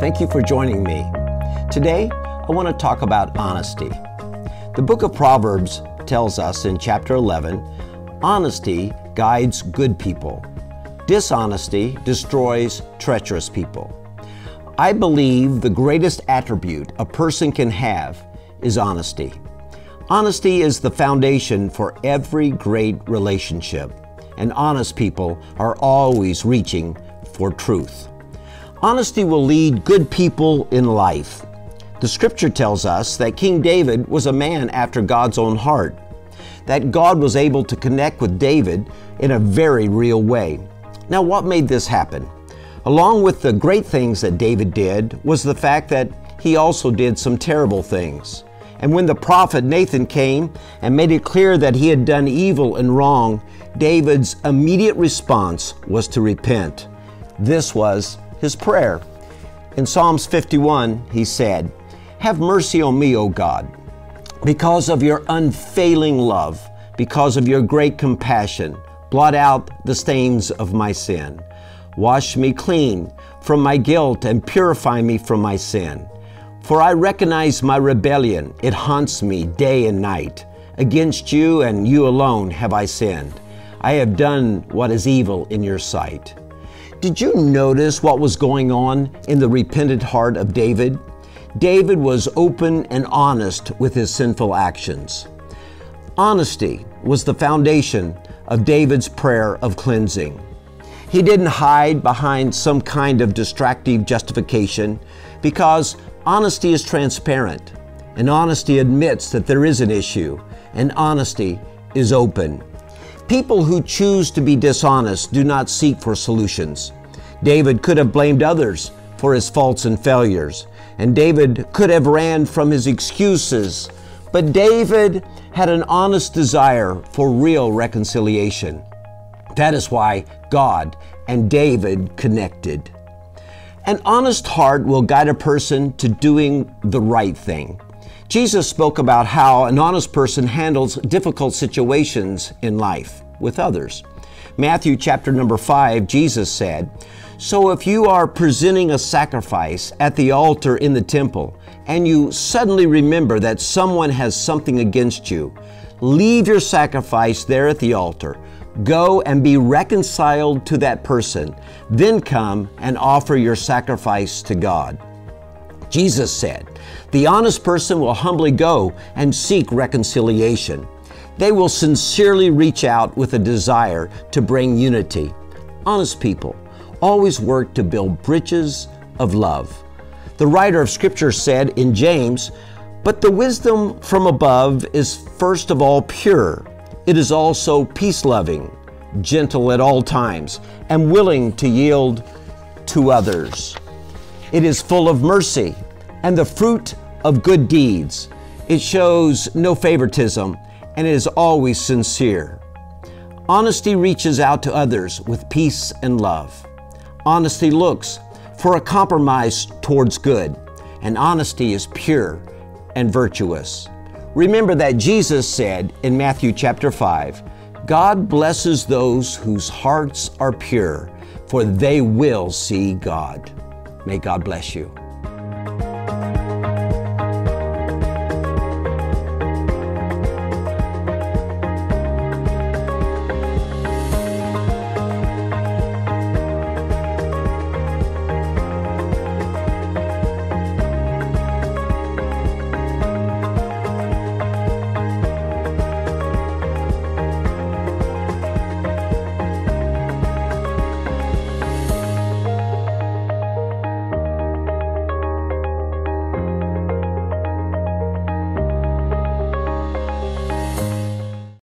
Thank you for joining me. Today, I want to talk about honesty. The book of Proverbs tells us in chapter 11, honesty guides good people. Dishonesty destroys treacherous people. I believe the greatest attribute a person can have is honesty. Honesty is the foundation for every great relationship, and honest people are always reaching for truth. Honesty will lead good people in life. The scripture tells us that King David was a man after God's own heart, that God was able to connect with David in a very real way. Now, what made this happen? Along with the great things that David did was the fact that he also did some terrible things. And when the prophet Nathan came and made it clear that he had done evil and wrong, David's immediate response was to repent. This was his prayer. In Psalms 51, he said, "Have mercy on me, O God, because of your unfailing love, because of your great compassion. Blot out the stains of my sin. Wash me clean from my guilt and purify me from my sin. For I recognize my rebellion. It haunts me day and night. Against you and you alone have I sinned. I have done what is evil in your sight." Did you notice what was going on in the repentant heart of David? David was open and honest with his sinful actions. Honesty was the foundation of David's prayer of cleansing. He didn't hide behind some kind of distractive justification, because honesty is transparent, and honesty admits that there is an issue, and honesty is open. People who choose to be dishonest do not seek for solutions. David could have blamed others for his faults and failures, and David could have ran from his excuses, but David had an honest desire for real reconciliation. That is why God and David connected. An honest heart will guide a person to doing the right thing. Jesus spoke about how an honest person handles difficult situations in life with others. Matthew chapter number 5, Jesus said, "So if you are presenting a sacrifice at the altar in the temple, and you suddenly remember that someone has something against you, leave your sacrifice there at the altar. Go and be reconciled to that person. Then come and offer your sacrifice to God." Jesus said, "The honest person will humbly go and seek reconciliation." They will sincerely reach out with a desire to bring unity. Honest people always work to build bridges of love. The writer of Scripture said in James, "But the wisdom from above is first of all pure. It is also peace-loving, gentle at all times, and willing to yield to others. It is full of mercy and the fruit of good deeds. It shows no favoritism and is always sincere." Honesty reaches out to others with peace and love. Honesty looks for a compromise towards good, and honesty is pure and virtuous. Remember that Jesus said in Matthew chapter 5, "God blesses those whose hearts are pure, for they will see God." May God bless you.